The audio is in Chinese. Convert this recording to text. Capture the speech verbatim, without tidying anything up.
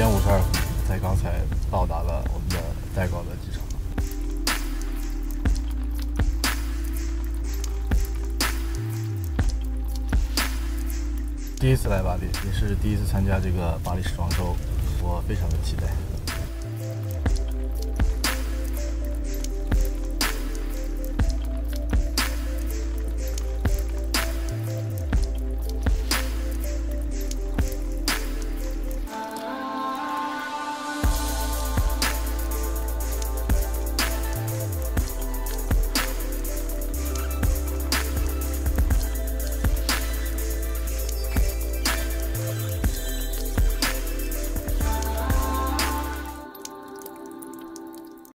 点五十二分，才刚才到达了我们的戴高乐机场。第一次来巴黎，也是第一次参加这个巴黎时装周，我非常的期待。